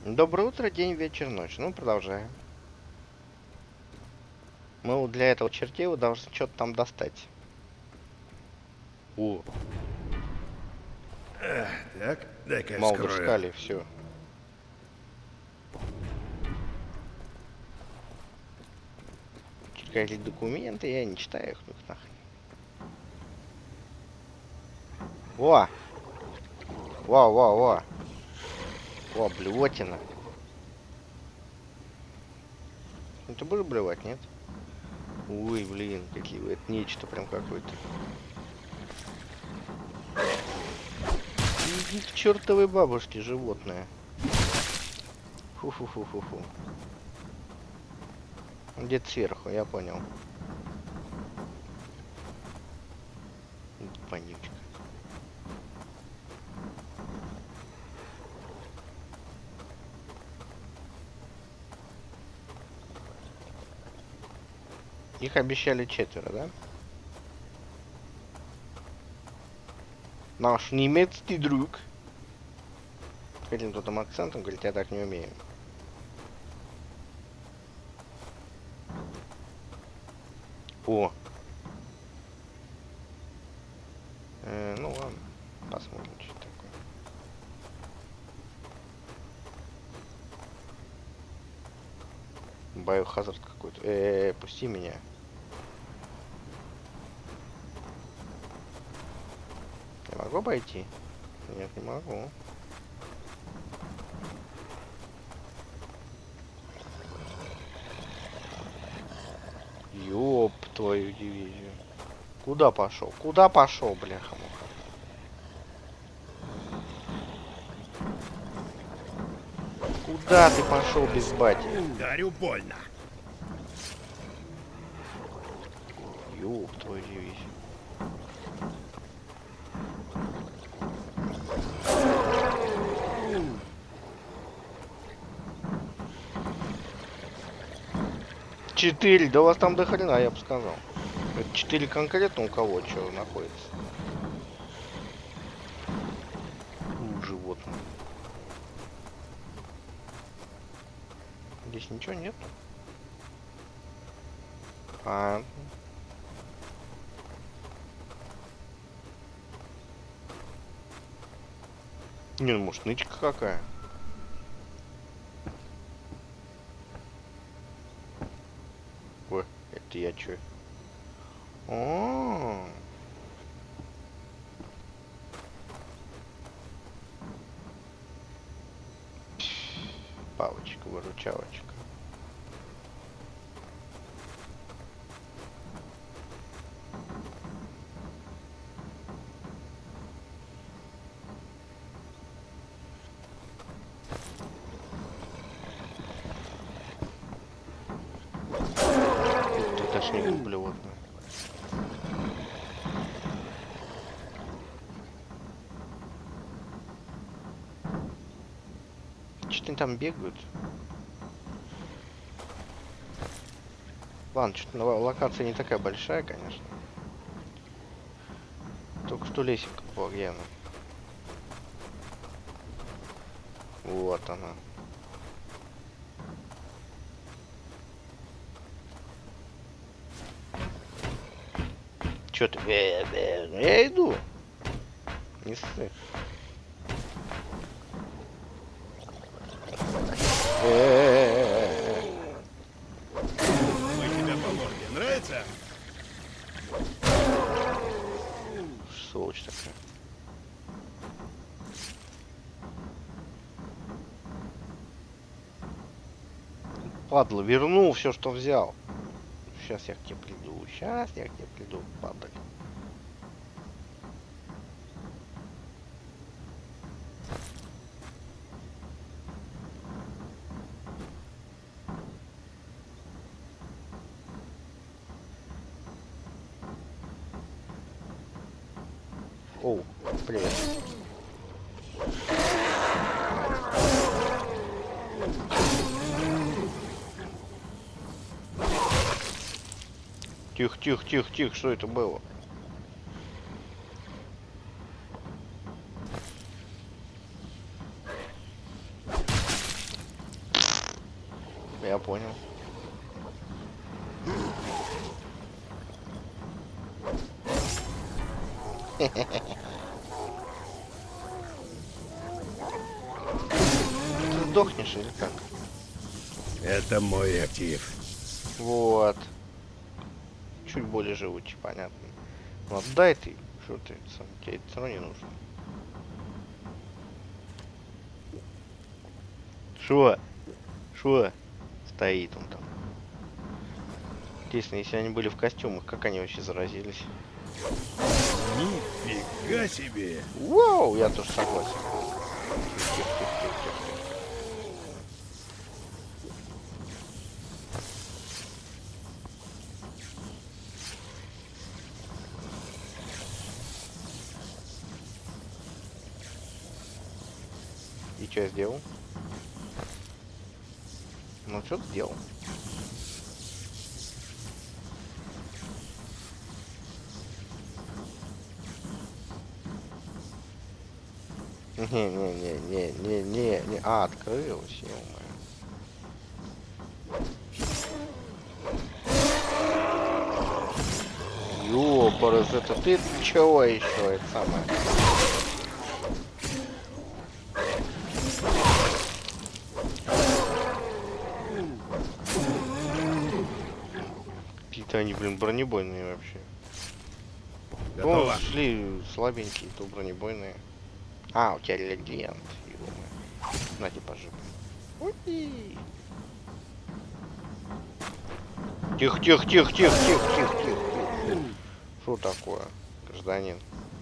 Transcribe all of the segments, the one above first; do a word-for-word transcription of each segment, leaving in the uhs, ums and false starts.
Доброе утро, день, вечер, ночь. Ну, продолжаем. Мы вот для этого чертей вот должны что-то там достать. О, Так, дай-ка я Малдер вскрою. Скали, все. Какие документы, я не читаю их, ну их нахрен. Во! Во, во, во! Во, блевотина. Ну ты будешь блевать, нет? Ой, блин, какие вы, это нечто прям какое-то. Иди к чертовой бабушке, животное. Фу-фу-фу-фу-фу. Где-то сверху, я понял. Вонючка. Их обещали четверо, да? Наш немецкий друг. Каким-то там акцентом говорит, я так не умею. О! Э, ну ладно, посмотрим, что такое. Биохазард какой-то. Э, -э, -э пусти меня. Я могу обойти? Нет, не могу. Ёб твою дивизию. Куда пошел? Куда пошел, бляха-муха? Куда ты пошел без бати? Дарю больно. Ёб твою дивизию. Четыре, да у вас там до хрена, я бы сказал. Это четыре конкретно у кого что находится? У животных. Здесь ничего нет. А. Не, ну может нычка какая? Ой, это я чё? О, палочка, выручалочка. Тут аж не люблю вот. Что-то они там бегают. Ладно, что-то локация не такая большая, конечно. Только что лесенка была явно. Вот она. Чё ты? Я иду. Не ссы. Мы тебя по морде. Нравится? Сволочь такая. Падла, вернул все, что взял. Сейчас я к тебе приду. Сейчас я к тебе приду, падаль. Оу, привет. Тихо, тихо, тихо, тихо, что это было? Я понял. Ты сдохнешь или как? Это мой актив. Вот. Чуть более живучий, понятно. Ну отдай ты. Что ты сам? Тебе это все равно не нужно. Шо? Шо? Стоит он там. Интересно, если они были в костюмах, как они вообще заразились? Нифига себе! Вау, я тоже согласен. Тихо, тихо, тихо, тихо, тихо. И что я сделал? Ну, что ты сделал? Не-не-не-не-не-не-не. А, открылось, ё-моё. Ёпарас, это ты чего еще, это самое? Какие-то они, блин, бронебойные вообще. Готово. Ну, шли слабенькие, то бронебойные. А, у тебя легенд. На тебе пожип. Тихо, тихо, тихо, тихо, тихо, тихо, тихо. Что такое, гражданин?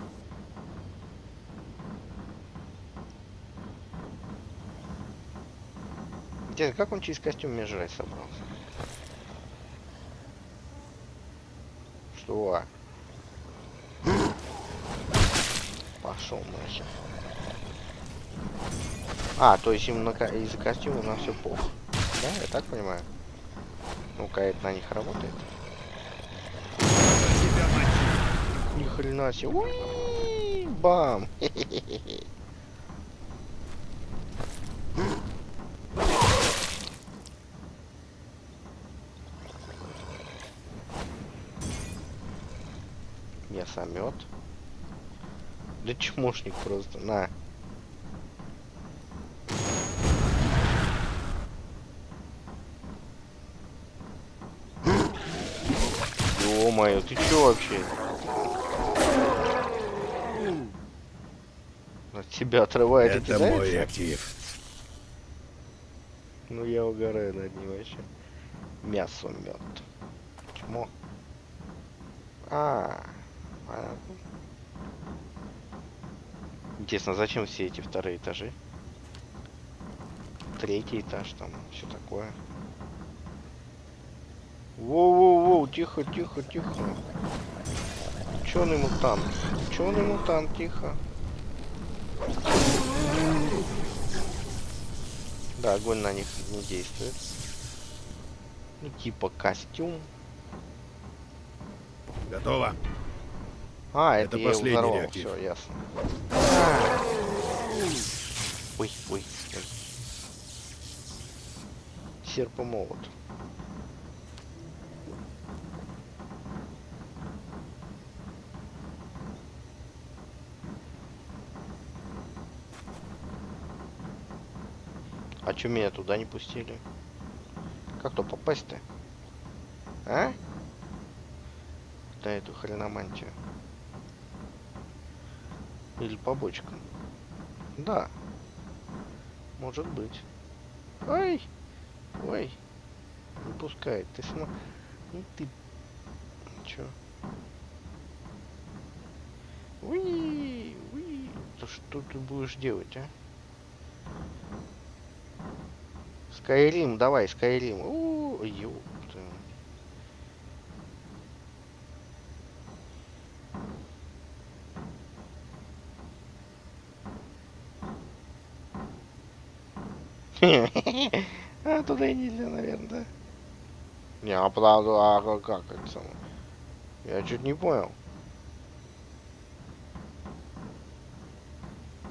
Интересно, как он через костюм мне жрать собрался? Что? Пошел нахер. А, то есть им из-за костюма на все пох. Да, я так понимаю. Ну-ка, это на них работает. Ни хрена себе. Уи! Бам! Мясомет. Да чмошник просто. На. Ё-моё, ты чё вообще? От тебя отрывает и Это мой кидается? актив. Ну я угораю над ним вообще. Мясомет. Чмо. А, понятно. Интересно, зачем все эти вторые этажи? Третий этаж, там, все такое. Воу-воу-воу, тихо, тихо, тихо. Ученый мутант. Ученый мутант, тихо. Да, огонь на них не действует. Ну, типа костюм. Готово. А, это, Это я его последний взорвал. реактив. Все, ясно. А. Ой, ой, ой. Серп и молот. А чё меня туда не пустили? Как то попасть-то? А? Да, эту хреномантию. Или по бочкам. Да. Может быть. Ой! Ой! Не пускает. Ты сма... Ну ты... Чё? Уи! Уи! Да что ты будешь делать, а? Скайрим, давай, Скайрим. У, ёпта. А, туда и нельзя, наверное, да? Не, а правда, а как это самое? Я чуть не понял.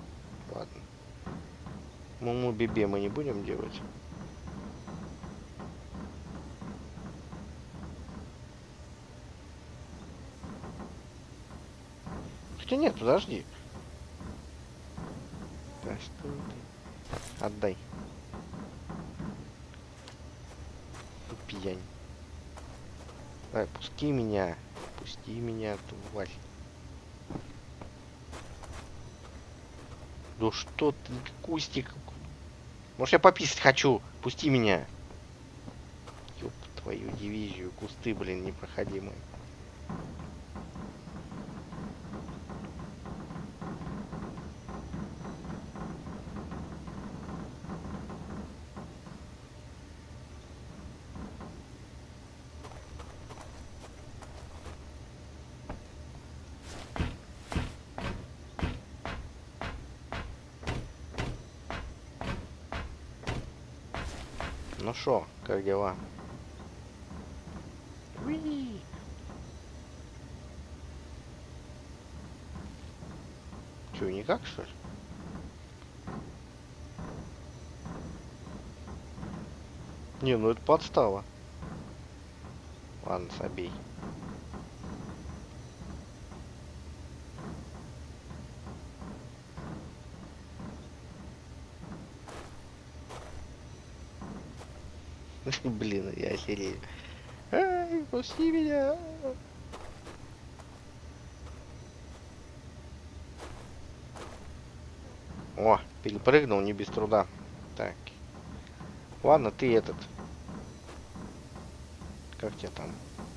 Ладно. Муму бибе мы не будем делать. нет, подожди. Да что ты? Отдай. Пьянь. Давай, пусти меня. Пусти меня, тварь. Ну что ты, кустик? Может, я пописать хочу? Пусти меня. Ёп твою дивизию. Кусты, блин, непроходимые. Ну шо, как дела? Уи. Чё, никак, что ли? Не, ну это подстава. Ладно, собей. Блин, я охерею. Ай, пусти меня. О, перепрыгнул не без труда. Так. Ладно, ты этот. Как тебя там?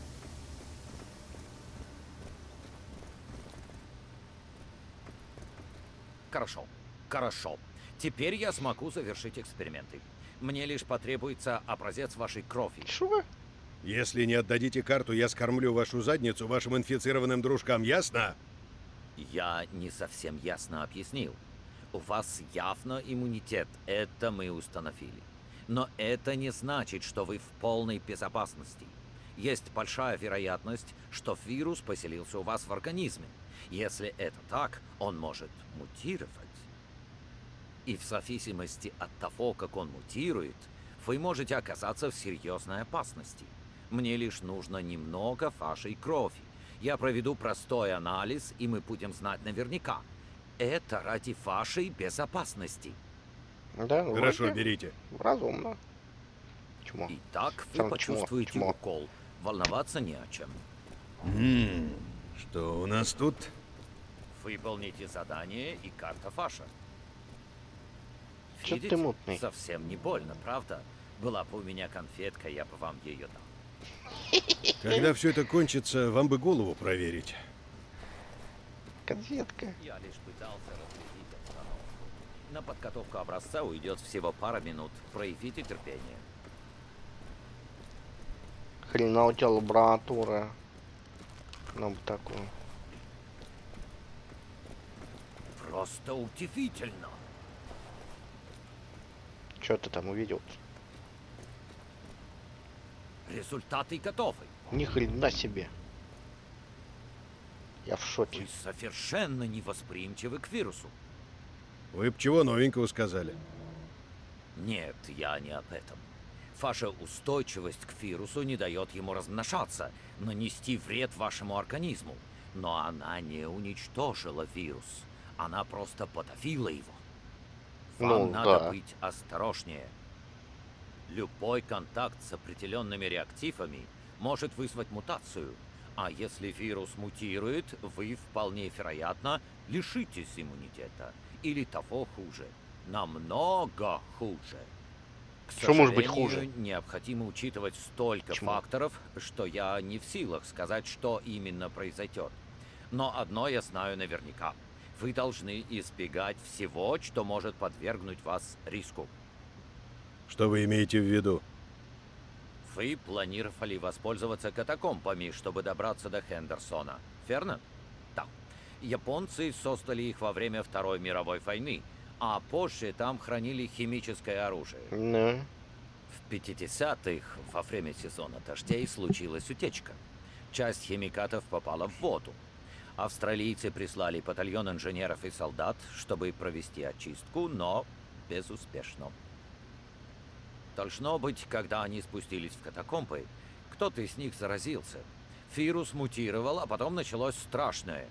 Хорошо, хорошо. Теперь я смогу завершить эксперименты. Мне лишь потребуется образец вашей крови. Чего? Если не отдадите карту, я скормлю вашу задницу вашим инфицированным дружкам, ясно? Я не совсем ясно объяснил. У вас явно иммунитет, это мы установили. Но это не значит, что вы в полной безопасности. Есть большая вероятность, что вирус поселился у вас в организме. Если это так, он может мутировать. И в зависимости от того, как он мутирует, вы можете оказаться в серьезной опасности. Мне лишь нужно немного вашей крови. Я проведу простой анализ, и мы будем знать наверняка. Это ради вашей безопасности. Да, ну, Хорошо, вроде берите. разумно. Чмо. Итак, вы Сам чмо, почувствуете чмо. укол. Волноваться не о чем. М-м, что у нас тут? Выполните задание, и карта ваша. Чё ты Видите? мутный? Совсем не больно, правда? Была бы у меня конфетка, я бы вам ее дал. Когда все это кончится, вам бы голову проверить. Конфетка. Я лишь пытался разрядить обстановку. На подготовку образца уйдет всего пара минут. Проявите терпение. Хрена у тебя лаборатория. Нам бы такую. Просто удивительно. Чё ты там увидел? Результаты готовы. Ни хрена себе. Я в Вы шоке. совершенно невосприимчивы к вирусу. Вы б чего новенького сказали? Нет, я не об этом. Ваша устойчивость к вирусу не дает ему размножаться, нанести вред вашему организму. Но она не уничтожила вирус. Она просто подавила его. Вам Ну, надо да. быть осторожнее. Любой контакт с определенными реактивами может вызвать мутацию. А если вирус мутирует, вы вполне вероятно лишитесь иммунитета. Или того хуже. Намного хуже. К Что может быть сожалению, хуже? необходимо учитывать столько Почему? факторов, что я не в силах сказать, что именно произойдет. Но одно я знаю наверняка. Вы должны избегать всего, что может подвергнуть вас риску. Что вы имеете в виду? Вы планировали воспользоваться катакомбами, чтобы добраться до Хендерсона, верно? Да. Японцы создали их во время Второй мировой войны, а позже там хранили химическое оружие. Ну. В пятидесятых, во время сезона дождей, случилась утечка. Часть химикатов попала в воду. Австралийцы прислали батальон инженеров и солдат, чтобы провести очистку, но безуспешно. Должно быть, когда они спустились в катакомбы, кто-то из них заразился. Вирус мутировал, а потом началось страшное.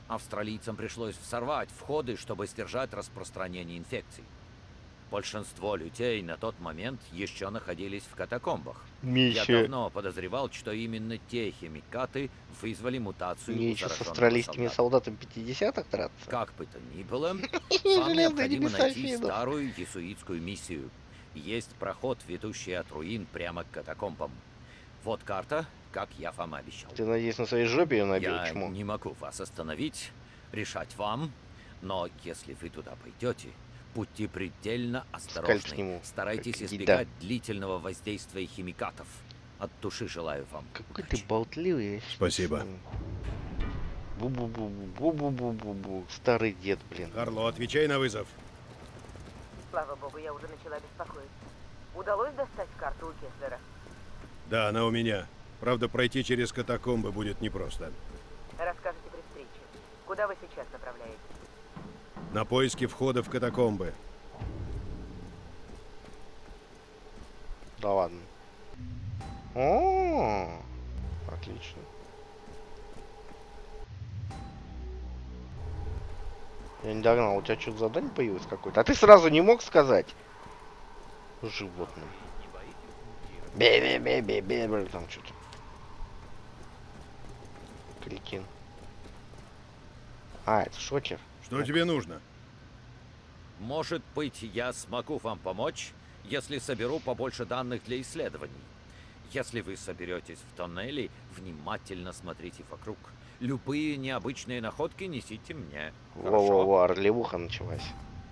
Австралийцам пришлось взорвать входы, чтобы сдержать распространение инфекций. Большинство людей на тот момент еще находились в катакомбах. Я Миссия. давно подозревал, что именно те химикаты вызвали мутацию Мне у еще с зараженного австралийскими солдата. солдатами пятидесятых драться. Как бы то ни было, вам Железные необходимо небеса найти Финов. старую иезуитскую миссию. Есть проход, ведущий от руин прямо к катакомбам. Вот карта, как я вам обещал. Ты, надеюсь, на своей жопе ее набил, Я чмо? не могу вас остановить, решать вам, но если вы туда пойдете, будьте предельно Скальп к осторожны. нему, Старайтесь как еда. избегать длительного воздействия химикатов. От души желаю вам Какой ты удачи. болтливый. я щас Спасибо. начну. Бу-бу-бу-бу-бу-бу-бу-бу. Старый дед, блин. Карло, отвечай на вызов. Слава богу, я уже начала беспокоиться. Удалось достать карту у Кеслера? Да, она у меня. Правда, пройти через катакомбы будет непросто. Расскажите при встрече. Куда вы сейчас направляетесь? На поиски входа в катакомбы. Да ладно. О, отлично. Я не догнал, у тебя что-то задание появилось какое-то? А ты сразу не мог сказать? Животным. Бе-бе-бе-бе-бе, там что-то. Кретин. А, это шокер. Что тебе нужно? Может быть, я смогу вам помочь, если соберу побольше данных для исследований. Если вы соберетесь в тоннеле, внимательно смотрите вокруг. Любые необычные находки несите мне. Хорошо? Во-во-во, орлевуха началась.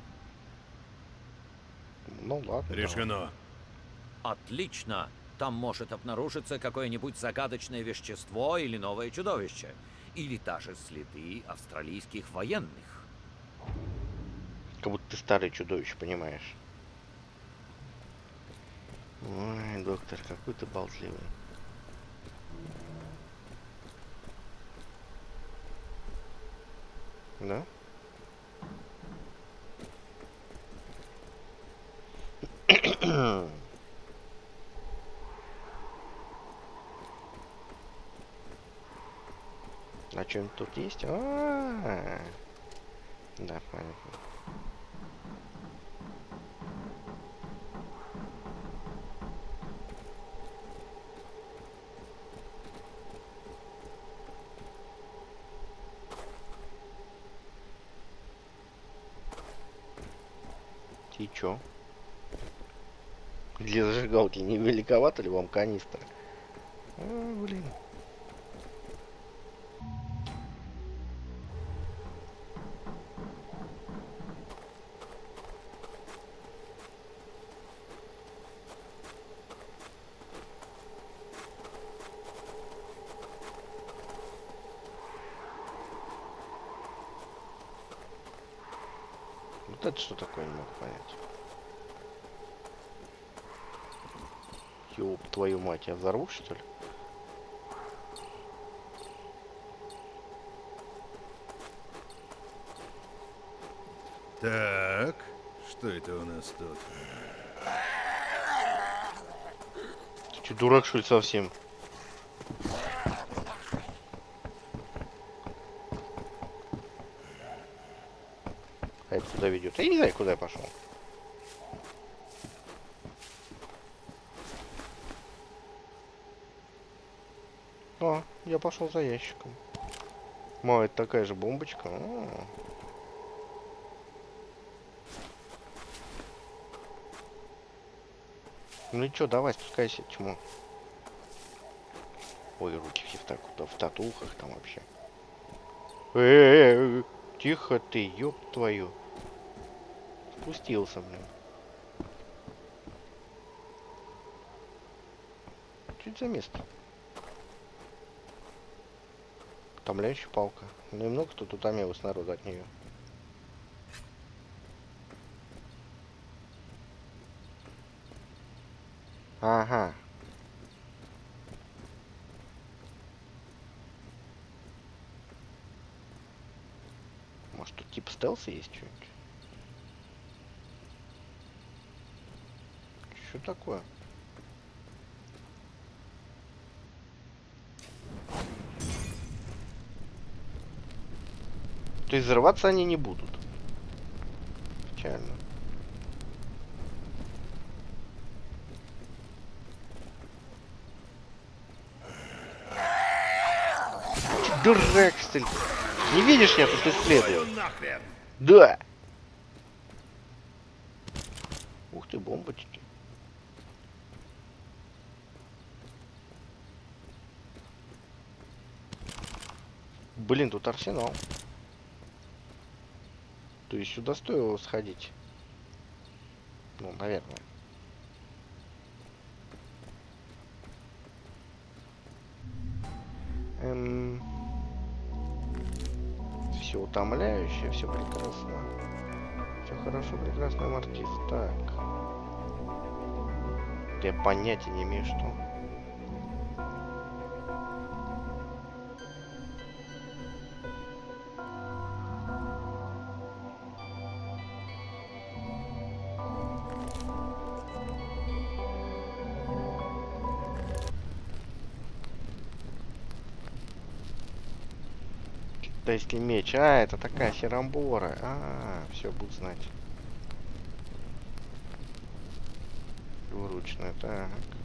Ну ладно. Решено. Отлично. Там может обнаружиться какое-нибудь загадочное вещество или новое чудовище. Или даже следы австралийских военных. Как будто ты старый чудовище, понимаешь. Ой, доктор, какой ты болтливый. Да? А что-нибудь тут есть? А-а-а. Да, понятно. И чё? Для зажигалки не великовато ли вам канистра? А, блин. Вот это что такое, не могу понять. Ёб твою мать, я взорву, что ли? Так, что это у нас тут? Ты что, дурак, что ли, совсем? А это куда ведет? Я не знаю, куда я пошел. А, я пошел за ящиком. Ма, это такая же бомбочка. А-а-а. Ну и чё, давай, спускайся, чмо. Ой, руки все в, так, в татухах там вообще. Э-э-э, тихо ты, ёб твою. Спустился, блин. Что это за место? Утомляющая палка. Ну и много тут утомилось народу от нее. Ага. Может тут типа стелса есть что-нибудь? Что такое? То есть взрываться они не будут. Печально. Дурак, что ли? Не видишь, нет, что следует? Да. Ух ты, бомбочки. Блин, тут арсенал. То есть сюда стоило сходить. Ну, наверное. Эм... Все утомляющее, все прекрасно. Все хорошо, прекрасно, Маркиз. Так. Я понятия не имею, что. Китайский меч. А, это такая херамбора. А, все, буду знать. Двуручная, так.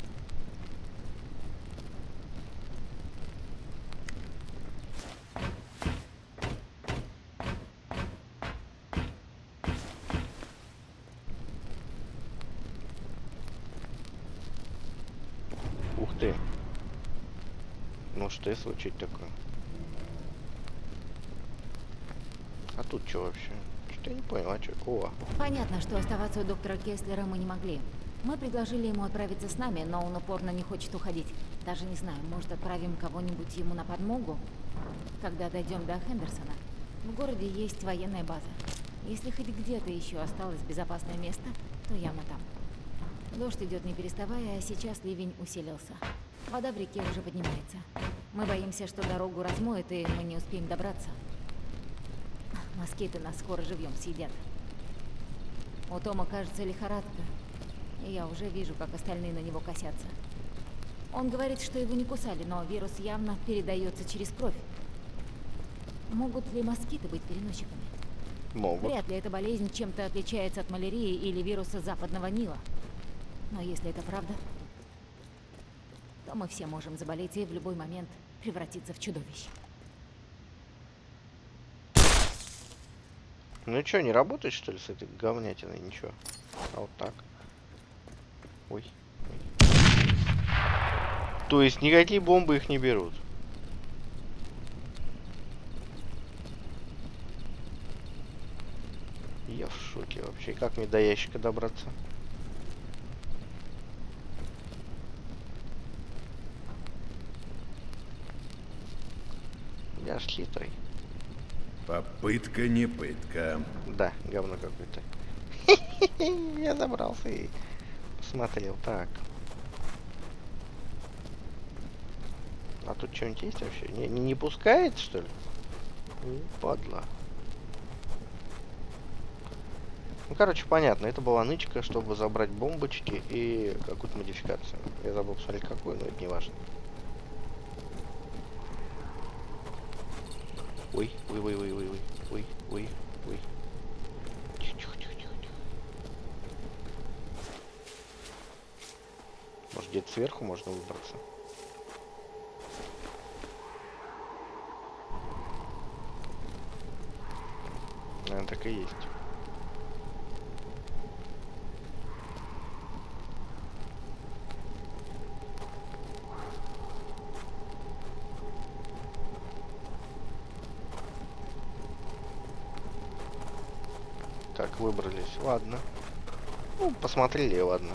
Ух ты. Ну что и случить такое? А тут что вообще? Что я не понял, а что? О. Понятно, что оставаться у доктора Кесслера мы не могли. Мы предложили ему отправиться с нами, но он упорно не хочет уходить. Даже не знаю, может, отправим кого-нибудь ему на подмогу? Когда дойдем до Хендерсона, в городе есть военная база. Если хоть где-то еще осталось безопасное место, то явно там. Дождь идет не переставая, а сейчас ливень усилился. Вода в реке уже поднимается. Мы боимся, что дорогу размоет, и мы не успеем добраться. Москиты нас скоро живьем съедят. У Тома, кажется, лихорадка. И я уже вижу, как остальные на него косятся. Он говорит, что его не кусали, но вирус явно передается через кровь. Могут ли москиты быть переносчиками? Могут. Вряд ли эта болезнь чем-то отличается от малярии или вируса Западного Нила. Но если это правда, то мы все можем заболеть и в любой момент превратиться в чудовище. Ну и что, не работает, что ли, с этой говнятиной? Ничего. А вот так. Ой. Ой. То есть никакие бомбы их не берут. Я в шоке вообще. Как мне до ящика добраться? Я ж хитрый. Попытка не пытка. Да, говно какое-то. Я забрался и посмотрел. Так. А тут что-нибудь есть вообще? Не, не, не пускает, что ли? У, падла. Ну, короче, понятно. Это была нычка, чтобы забрать бомбочки и какую-то модификацию. Я забыл посмотреть какую, но это не важно. Ой, ой, ой, ой, ой, ой, ой, ой, ой. Тихо, тихо, тихо, тихо, тихо. Может, где-то сверху можно выбраться? Наверное, так и есть. Так, выбрались. Ладно. Ну, посмотрели, ладно.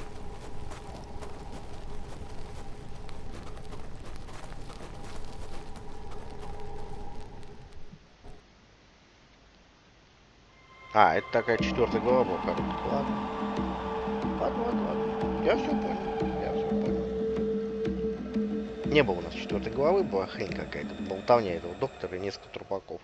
А, это такая четвертая глава была короткая. Ладно. Ладно, ладно, ладно. Я все понял. Я все понял. Не было у нас четвертой главы, была хрень какая-то. Болтовня этого доктора и несколько трупаков.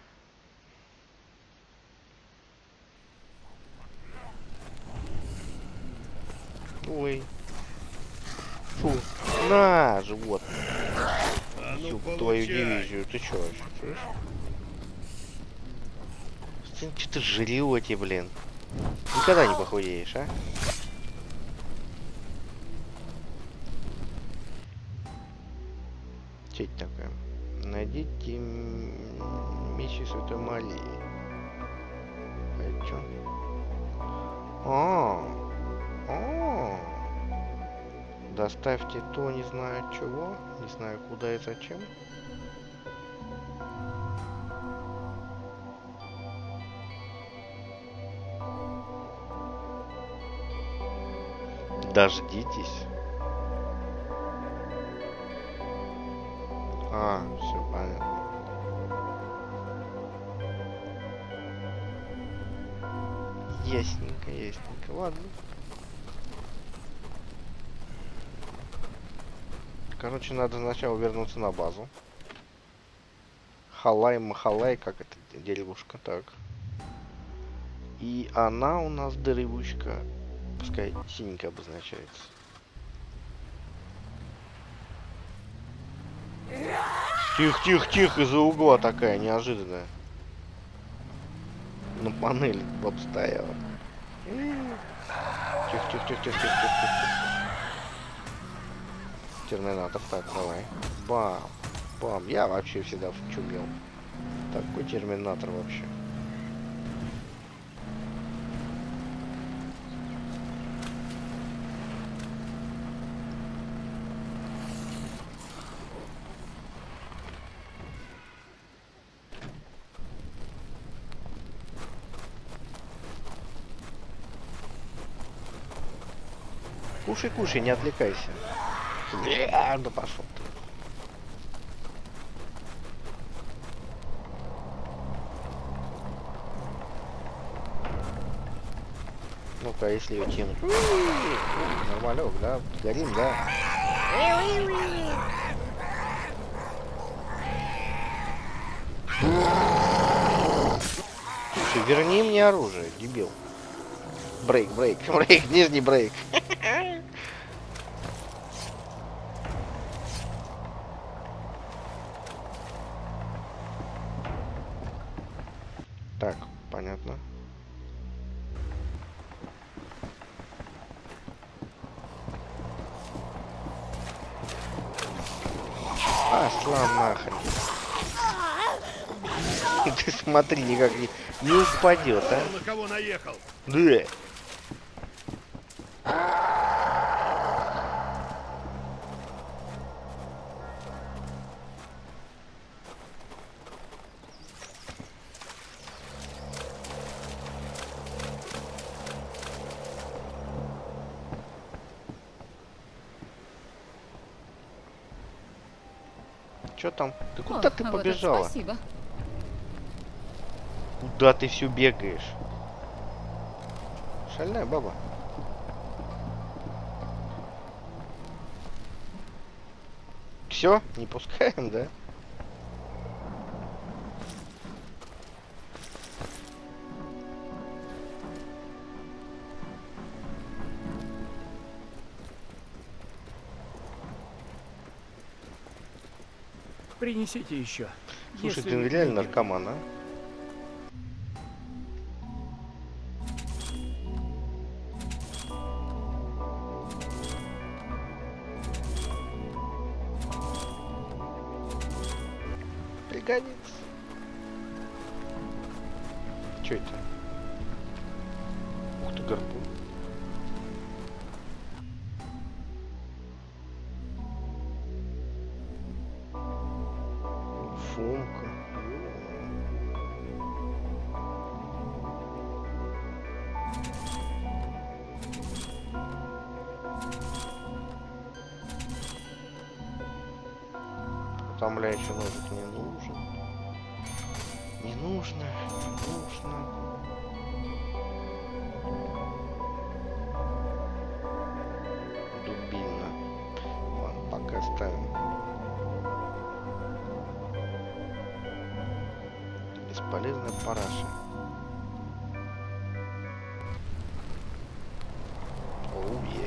Ой. Фу. На, животное. А ну, Ёб получай. твою дивизию. Ты чё вообще, слышишь? Че ты жрете, блин? Никогда не похудеешь, а? Че это такое? Найдите мечи Святой Марии. А чё? А, а, доставьте то, не знаю чего, не знаю куда и зачем. Дождитесь. А, все понятно. Ясненько, ясненько. Ладно. Короче, надо сначала вернуться на базу. Халай, махалай, как это деревушка, так. И она у нас деревушка, пускай синенько обозначается. Тихо, тихо, тихо, из-за угла такая неожиданная. На панели баб стояла. Тихо, тихо, тихо, тихо, тихо, тихо. Терминатор, так, давай. Бам, бам. Я вообще всегда вчумел. Такой терминатор вообще. Кушай, кушай, не отвлекайся. Бля, да пошел ты. Ну-ка, если ее тянуть. Нормалек, да? Горим, да? Слушай, верни мне оружие, дебил. Брейк, брейк, брейк, нижний брейк. Так, понятно. Пошла нахрен. Ты смотри, никак не, не упадет, а? На кого наехал? Да. Что там? Ты куда О, ты а вот это побежала? спасибо. Куда ты все бегаешь? Шальная баба. Все, не пускаем, да? Принесите еще. Слушай, Если ты не реально найдете. наркоман, а? Пригодится. Что это? Ух ты, гарпун. Фомка. Утомляющий ножик не нужен. Не нужно, не нужно. Дубина. Ладно, пока ставим. Бесполезная параша. Оу, е.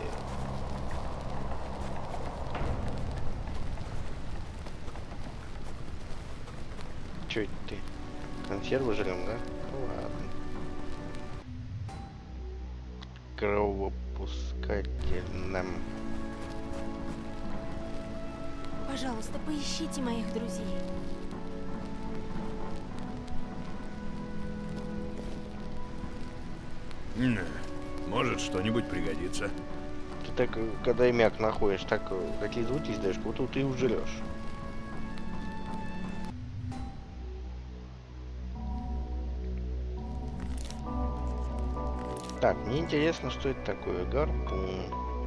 Чё это ты? Консервы жрем, да? Ну ладно. кровопускательным. Пожалуйста, поищите моих друзей. М, Может, что-нибудь пригодится. Ты так, э, когда имяк находишь, так э, такие звуки издаешь, вот тут ты его жрешь. Так, мне интересно, что это такое. Гарпун.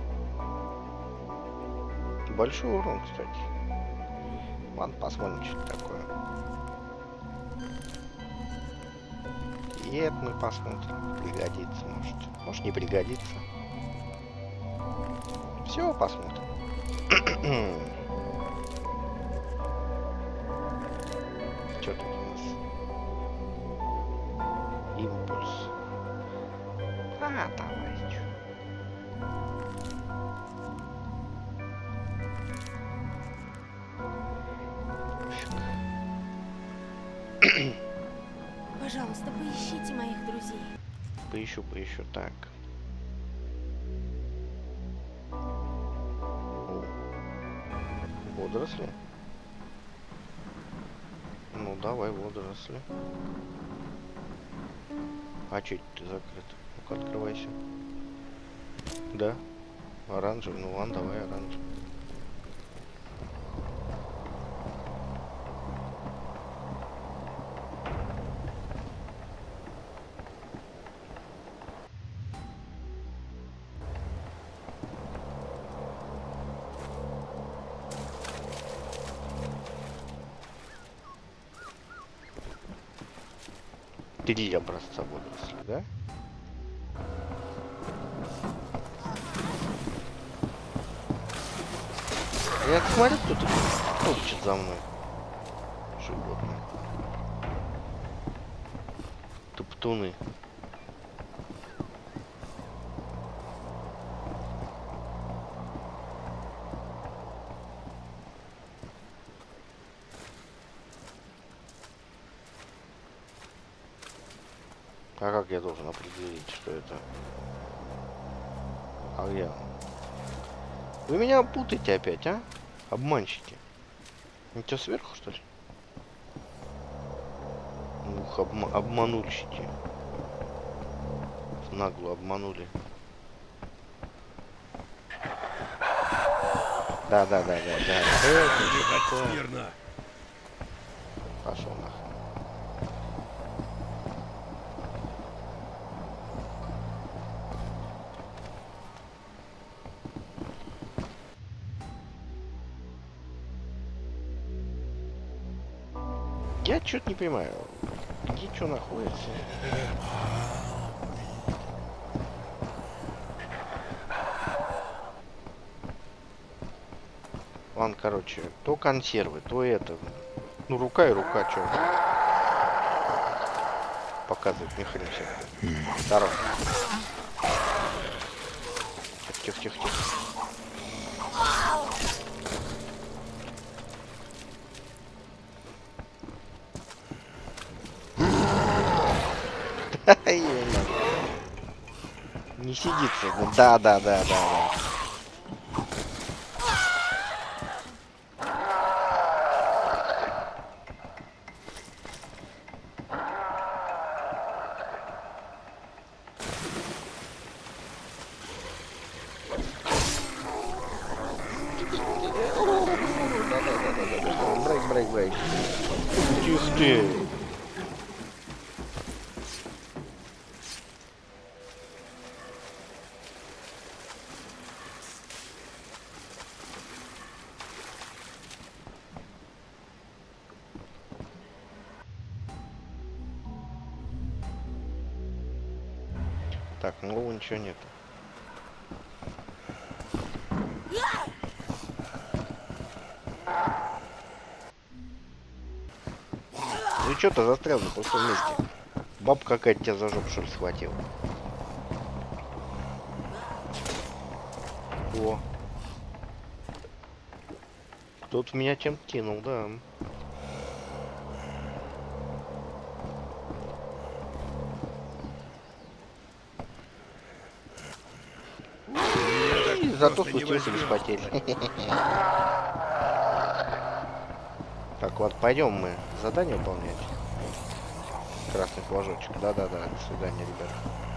Большой урон, кстати. Ладно, посмотрим, что это такое. И это мы посмотрим. Пригодится, может. Может, не пригодится. Все, посмотрим. Что тут у нас? Импульс. А, давай, чё. Пожалуйста, поищите моих друзей. Поищу, поищу, так. О. Водоросли. Ну, давай, водоросли. А чё ты закрыт? Ну-ка, открывайся. Да. Оранжевый, ну ладно, давай оранжевый. Три образца водорослей, да? Я смотрю, кто тут топчет за мной. Животные. Топтуны. А как я должен определить, что это? А где он? Вы меня путаете опять, а? Обманщики. Они что, сверху, что ли? Ух, обма обманульщики. Нагло обманули. Да, да, да, да, да. Это Мирно. Пошел нахуй. Я что-то не понимаю, где что находится. Ладно, короче, то консервы, то это. Ну, рука и рука, что? Показывает ни хрена себе. Здорово. Тихо, тихо, тихо. Не сидится. Ну, да, да, да, да, да. Брейк, брейк, брейк. Тихо ты. Так, нового ничего нет. Ну что ты застрял на пустом месте? Бабка какая-то тебя за жопу, что ли, схватила? О. Кто-то в меня чем-то кинул, да. просто зато не спустился без возьмешь. потерь. Так, вот, пойдем мы задание выполнять. Красный флажочек. Да-да-да, до свидания, ребят.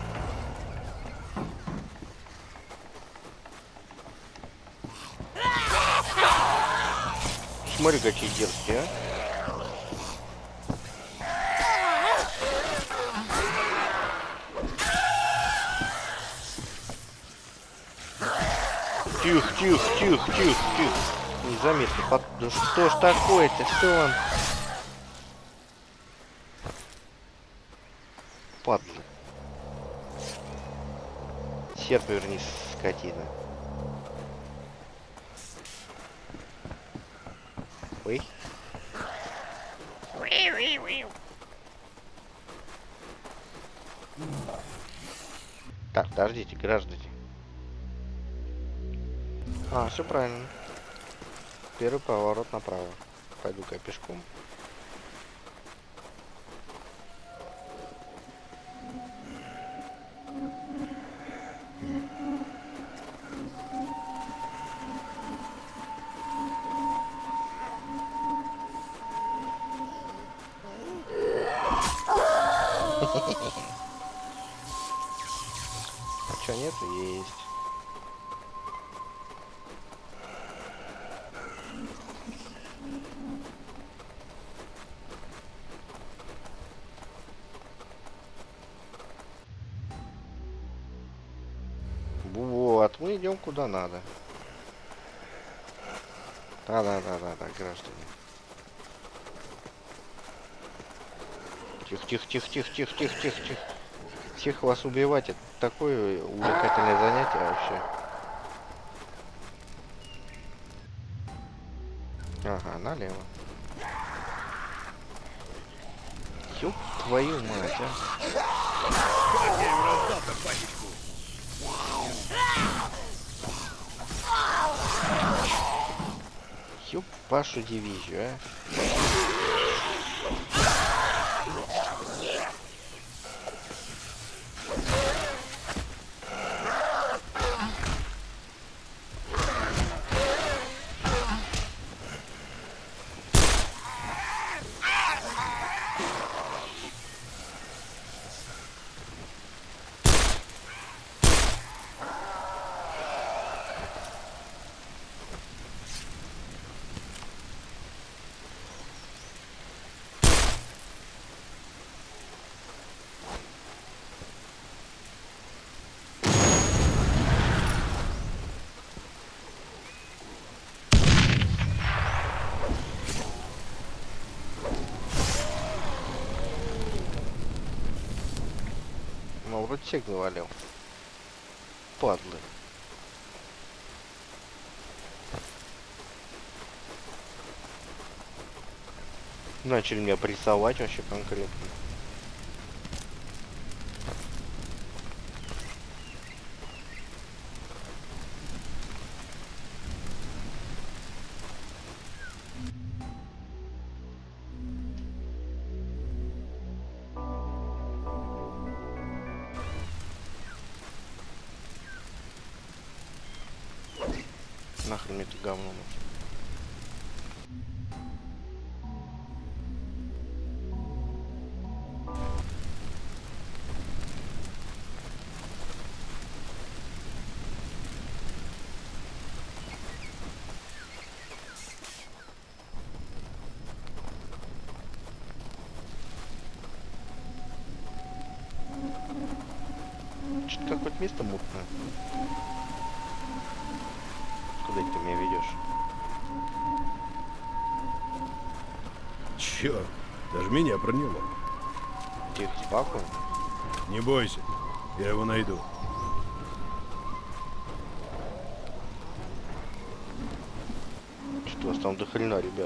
Смотри, какие дерзкие, а. Тихо, тихо, тихо, тихо, тихо. Незаметно. Под... Да что ж такое-то? Что он? Падла. Серп верни, скотина. Ой. Так, подождите, граждане. А, все правильно. Первый поворот направо. Пойду-ка пешком. А чё нет? Есть. Вот, мы идем куда надо. Да-да-да-да-да, граждане. Тихо, тихо, тихо, тихо, тихо, тихо, тихо, тихо. Всех вас убивать — это такое увлекательное занятие вообще. Ага, налево. Ёб твою мать, а. Как я им раздал-то пачечку? Ёб вашу дивизию, а. Ну, вроде всех завалил. Падлы. Начали меня прессовать вообще конкретно. Нахрен мне это говно нужно. Что-то какое-то место мутное. Куда ты меня ведешь? Черт, даже меня проняло. Тихо, спокойно. Не бойся, я его найду. Что у вас там до хрена, ребят?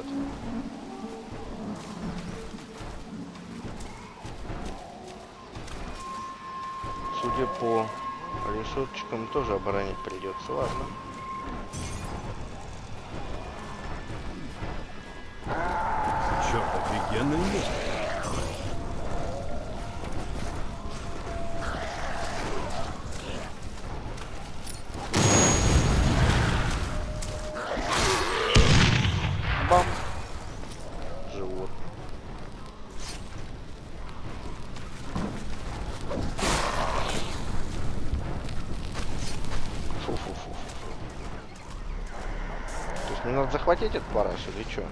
Судя по решетчикам, тоже оборонять придется. Ладно. Черт, офигенное место. надо захватить этот параш или что?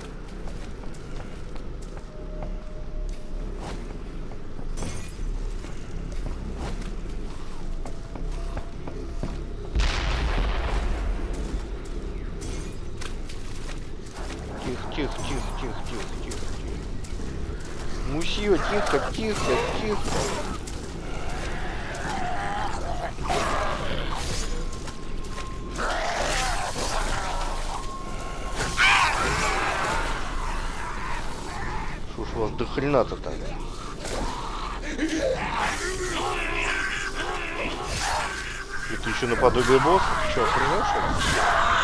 Тихо, тихо, тихо, тихо, тихо, тихо, тихо. Мусье, тихо, тихо, тихо. Что ж у вас до хрена-то так? Это еще наподобие босса? Ты что, охренел, что ли?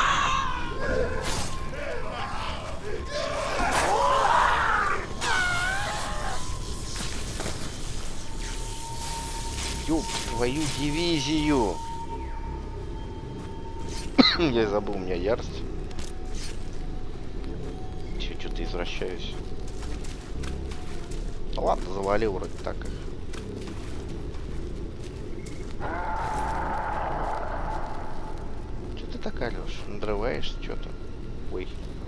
Ёб твою дивизию! Я забыл, у меня ярость. Че, что-то извращаюсь. Ну ладно, завалил вроде так их. Че ты так орёшь? Надрываешься что-то? Ой.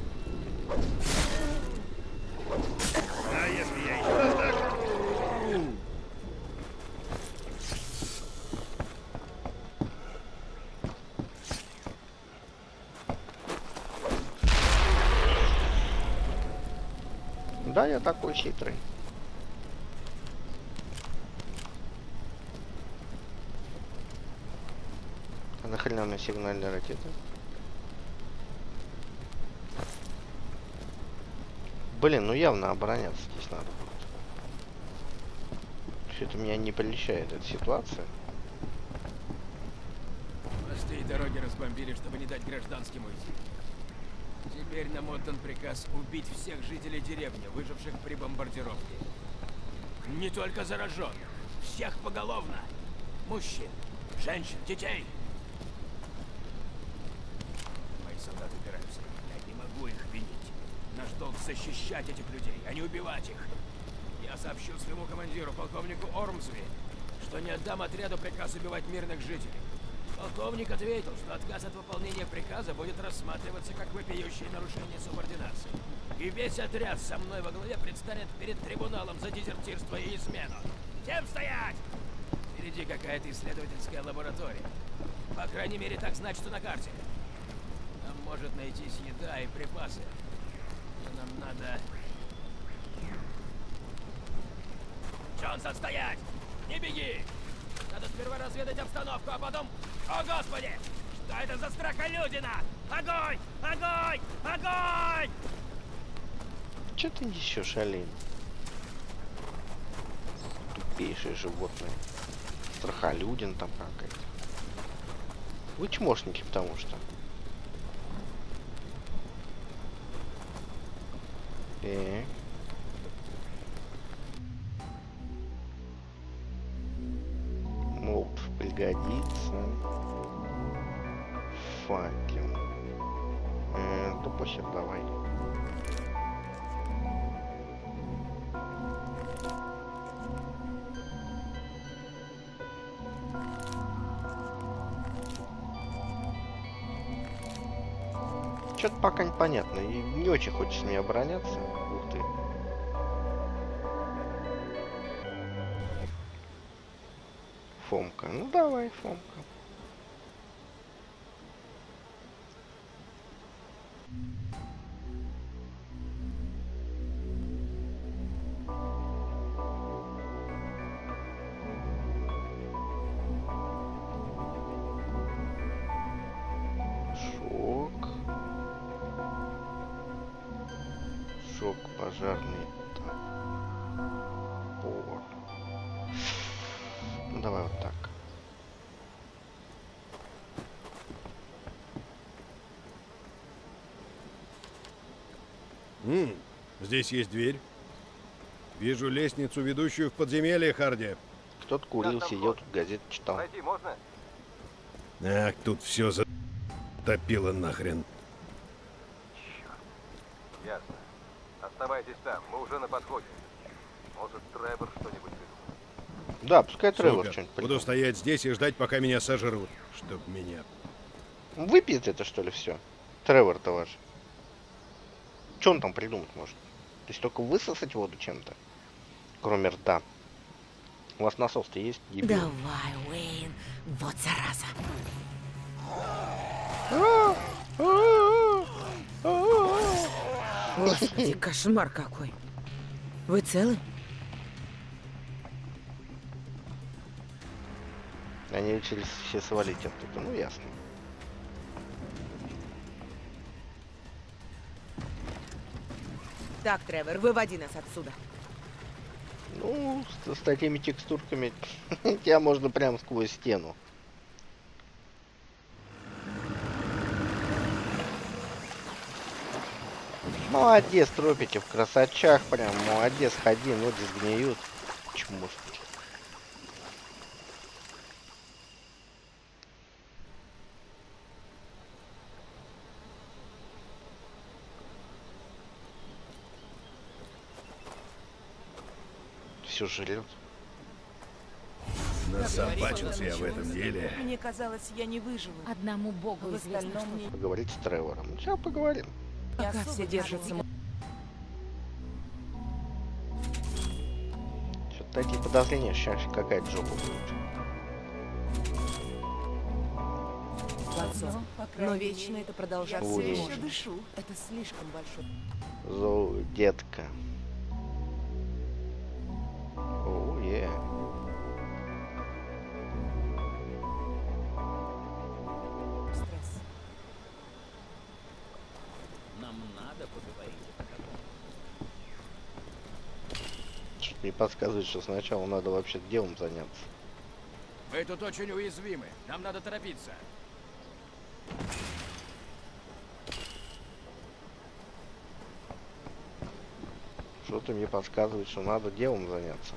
А если я еще раз так? Да, я такой хитрый. А нахрена мне сигнальная ракета? Блин, ну явно обороняться здесь надо будет. Что-то меня не прельщает эта ситуация. Мосты и дороги разбомбили, чтобы не дать гражданским уйти. Теперь нам отдан приказ убить всех жителей деревни, выживших при бомбардировке. Не только зараженных, всех поголовно. Мужчин, женщин, детей. Мои солдаты упираются. Я не могу их винить. Наш долг защищать этих людей, а не убивать их. Я сообщил своему командиру, полковнику Ормсби, что не отдам отряду приказ убивать мирных жителей. Полковник ответил, что отказ от выполнения приказа будет рассматриваться как вопиющее нарушение субординации. И весь отряд со мной во главе предстанет перед трибуналом за дезертирство и измену. Всем стоять! Впереди какая-то исследовательская лаборатория. По крайней мере, так значится на карте. Там может найтись еда и припасы. Но нам надо... Джонсон, стоять! Не беги! Надо сперва разведать обстановку, а потом... О, Господи! Что это за страхолюдина? Огонь! Огонь! Огонь! Че ты несешь, олень? Тупейшее животное. Страхолюдин там какая-то. Вы чмошники, потому что. Так. Молот пригодится. Факел. Э, да похер, давай. Что-то пока непонятно. И не очень хочется мне обороняться. Ух ты. Фомка. Ну давай, Фомка. Шок. Шок пожарный топор. Ну давай вот так. М, здесь есть дверь. Вижу лестницу, ведущую в подземелье, Харди. Кто-то курил, сидел, тут газету читал. Пройти можно? Ах, тут все затопило нахрен. Ясно. Оставайтесь там, мы уже на подходе. Может, Тревор что-нибудь придумал. Да, пускай Тревор Супер. что-нибудь Буду придумает. стоять здесь и ждать, пока меня сожрут. Чтоб меня... Выпьет это, что ли, все? Тревор-то ваш. Что он там придумать может? То есть только высосать воду чем-то? Кроме рта. У вас насос-то есть? Дебил. Давай, Уэйн. Вот зараза. Господи, кошмар какой. Вы целы? Они учились все свалить оттуда. Ну, ясно. Так, Тревор, выводи нас отсюда. Ну, с, с такими текстурками тебя можно прям сквозь стену. Молодец, тропики в красочах, прям молодец, ходи, ноги сгниют. Чему ж? Все жрет. Насобачился я в этом деле. Мне казалось, я не выживу. Одному богу В известно, остальном что- мне... Поговорить с Тревором. Ну, сейчас поговорим. Пока все держатся... Что-то такие подозрения, сейчас какая-то жопа будет. Но вечно это продолжаться Ой. не может. Дышу. Это слишком большой. Зоу, детка. Оу, е. Стресс. Нам надо поговорить. Что-то мне подсказывает, что сначала надо вообще делом заняться. Вы тут очень уязвимы. Нам надо торопиться. Что-то мне подсказывает, что надо делом заняться.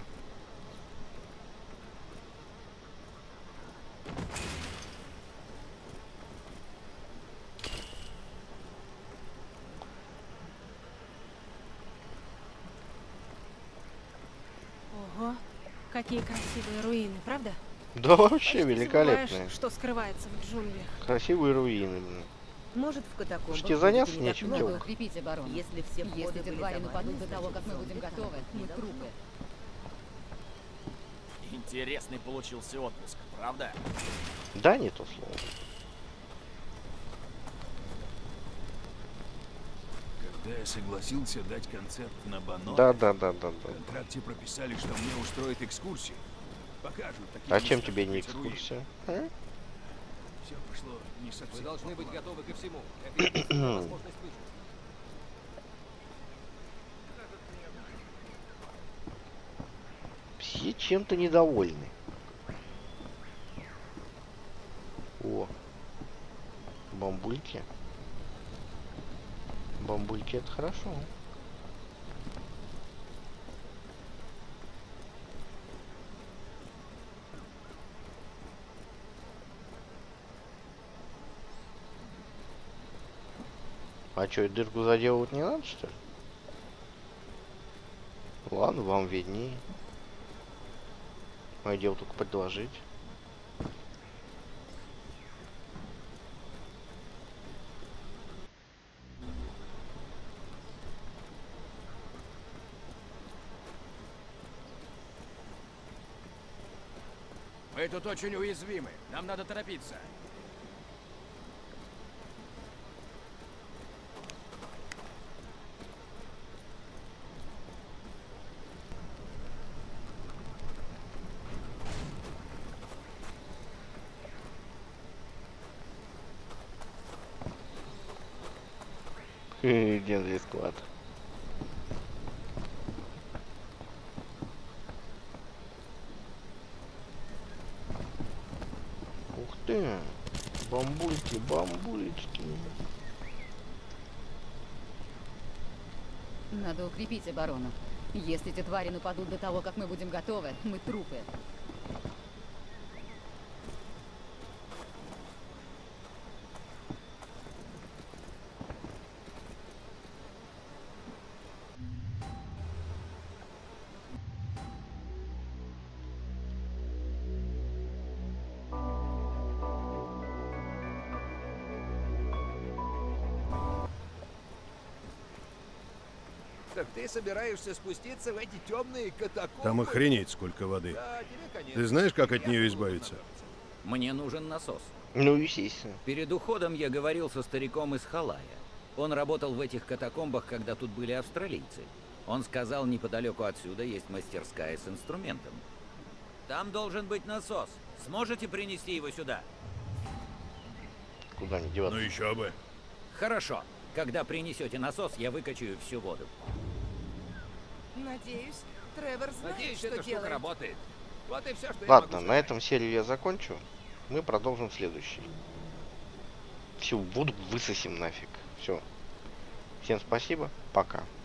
Ого, какие красивые руины, правда? Да вообще Почти великолепные. забываешь, что скрывается в джунглях. Красивые руины, блин. Может, в катакомбах Что тебе заняться будет не нечем, так много, тёлка? Укрепите оборону. Если все Если входы эти были твари завалены, нападут до того, значит, как мы будем зомби готовы, там мы не должно. трупы. Интересный получился отпуск, правда? Да, не то слово. Когда я согласился дать концерт на Бано, Да, да, да, да, в да. контракте прописали, что мне устроят экскурсию. Покажут такие А чем места, тебе не эти руины. экскурсия? А? Все пошло не совсем. Вы должны быть по плану. готовы ко всему. Это единственная возможность выжить. Все чем-то недовольны. О, бамбульки. Бамбульки — это хорошо. А что, дырку заделывать не надо, что ли? Ладно, вам виднее. Мое дело только предложить. Вы тут очень уязвимы. Нам надо торопиться. Генри склад. Ух ты! Бамбульки, бамбулечки. Надо укрепить оборону. Если эти твари нападут до того, как мы будем готовы, мы трупы. Так ты собираешься спуститься в эти темные катакомбы? Там охренеть сколько воды. Да, тебе, конечно, Ты знаешь, как от нее избавиться? Мне нужен насос. Ну, естественно. Перед уходом я говорил со стариком из Халая. Он работал в этих катакомбах, когда тут были австралийцы. Он сказал, неподалеку отсюда есть мастерская с инструментом. Там должен быть насос. Сможете принести его сюда? Куда не деваться? Ну еще бы. Хорошо. Когда принесете насос, я выкачаю всю воду. Надеюсь, Тревор знает, Надеюсь, что эта штука делает. работает. Вот и все, что я Ладно, могу на сказать. этом серию я закончу. Мы продолжим в следующей. Всю воду высосим нафиг. Все. Всем спасибо. Пока.